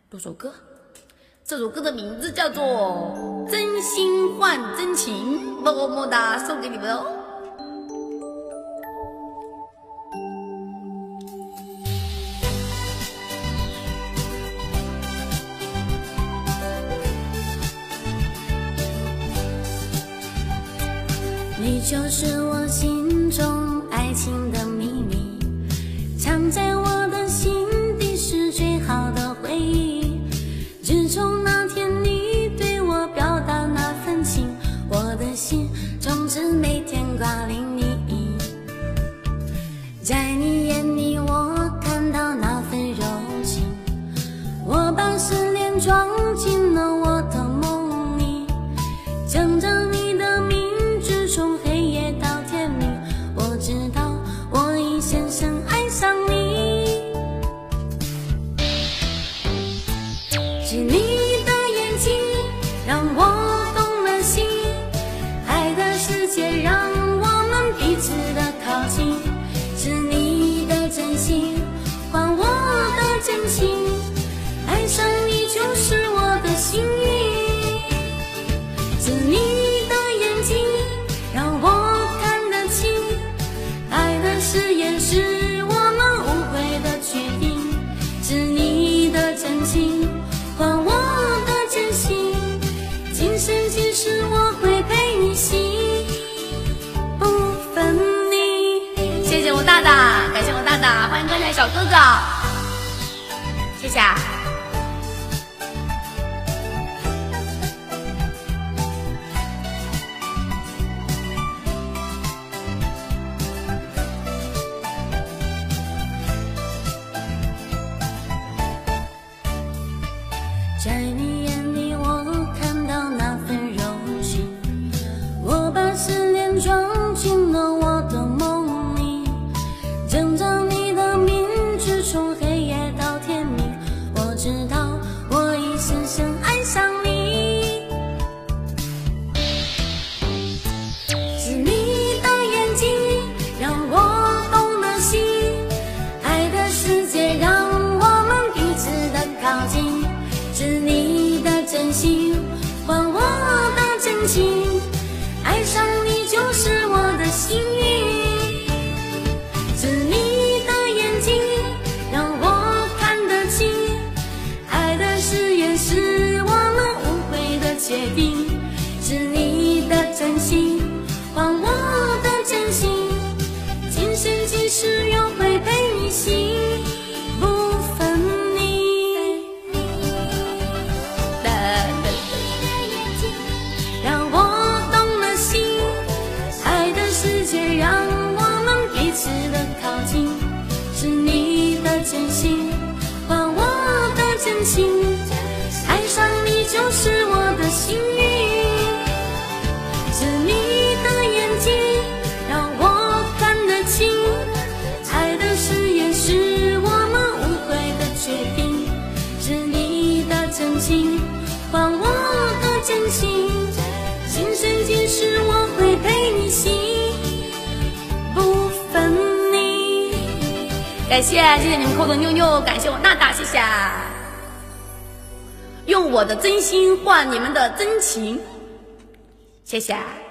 录首歌，这首歌的名字叫做《真心换真情》，么么哒，送给你们哦。 你就是我心中爱情的秘密，藏在我的心底是最好的回忆。自从那天你对我表达那份情，我的心从此每天挂念你。在你眼里我看到那份柔情，我把思念装进了我的梦里，睁着你的名字从黑夜到天明，我知道我已深深爱上你。是你的眼睛让我动了心，爱的世界让我们彼此的靠近，是你的真心换我的真情，爱上你就是我的幸运。是你的眼睛让我看得清，爱的誓言是我们无悔的决定，是你的真情换我的真心，今生今世我会陪你行，不分离。 谢谢我大大，感谢我大大，欢迎观察小哥哥，谢谢。 在你眼里我看到那份柔情，我把思念装进了我的梦里，睁着你的名字从黑夜到天明，我知道我已深深爱上你。是你的眼睛让我动了心，爱的世界让我们彼此的靠近，是你的真心换我的真情，爱上你就是我的幸运。是你的眼睛让我看得清，爱的誓言是我们无悔的决定，是你的真心换我的真心，今生今世又会陪你行，不分离。让我动了心，爱的世界让我们彼此的靠近，是你的真心换我的真情，爱上你就是我的幸运。是你的眼睛让我看得清，爱的誓言是我们无悔的决定，是你的真情换我的真心，今生今世我会陪你行，不分离。 感谢你们扣的妞妞，感谢我大大，谢谢。用我的真心换你们的真情，谢谢。